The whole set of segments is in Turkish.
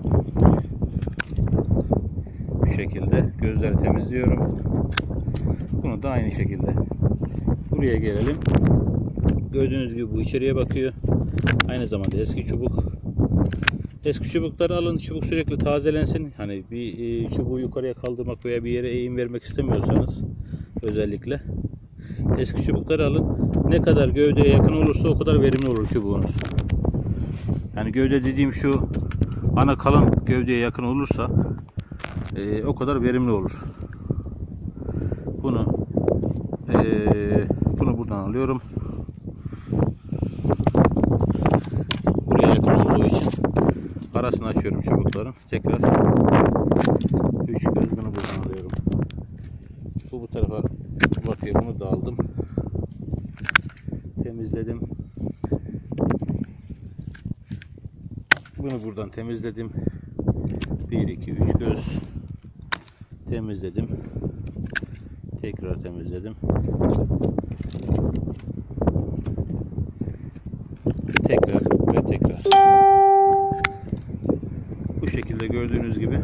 Bu şekilde gözleri temizliyorum. Bunu da aynı şekilde. Buraya gelelim. Gördüğünüz gibi bu içeriye bakıyor. Aynı zamanda eski çubuk. Eski çubukları alın. Çubuk sürekli tazelensin. Hani bir çubuğu yukarıya kaldırmak veya bir yere eğim vermek istemiyorsanız özellikle eski çubukları alın. Ne kadar gövdeye yakın olursa o kadar verimli olur çubuğunuz. Yani gövde dediğim şu ana kalın gövdeye yakın olursa o kadar verimli olur. Bunu buradan alıyorum. Buraya yakın olduğu için arasını açıyorum çubukların. Tekrar 3 göz bunu buradan alıyorum. Bu tarafa bakıyor. Bunu da aldım. Temizledim. Bunu buradan temizledim. 1 2 3 göz temizledim. Tekrar temizledim. Tekrar ve tekrar. Bu şekilde gördüğünüz gibi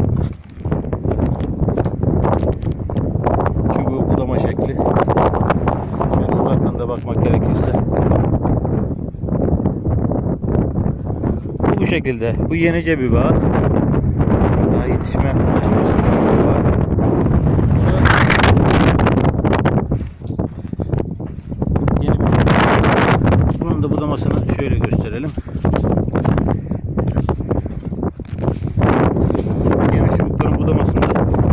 çubuğu budama şekli. Şöyle uzaktan da bakmak gerekirse bu şekilde. Bu yenice bir bağ. Daha yetişme aşamasında bir bağ. Yeni bir çubuk. Bunun da budamasını şöyle gösterelim. Yeni çubukların budamasında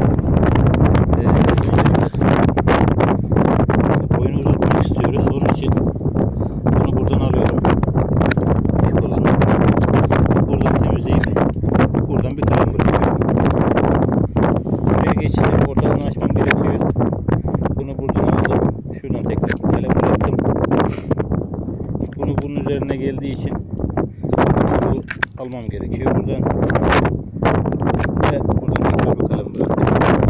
boyunu uzatmak istiyoruz. Onun için bunu buradan alıyorum. Şu olanı. Buradan temizleyip buradan bir kalem bırakıyorum. Buraya geçeyim. Ortasını açmam gerekiyor. Bunu buradan aldım. Şuradan tekrar bir kalem bıraktım. Bunu bunun üzerine geldiği için çubuğu almam gerekiyor. Buradan ve buradan tekrar bir kalem bıraktım.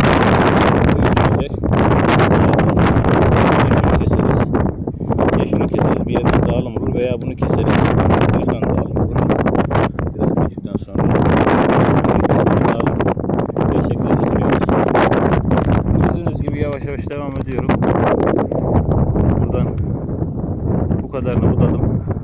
Ya şunu keseriz, bir yerden dağılım olur veya bunu keseriz. Buradan dağılım olur. Biraz büyüdükten sonra dağılım gerçekleştiriyoruz. Gördüğünüz gibi yavaş yavaş devam ediyorum. Buradan bu kadarını budadım.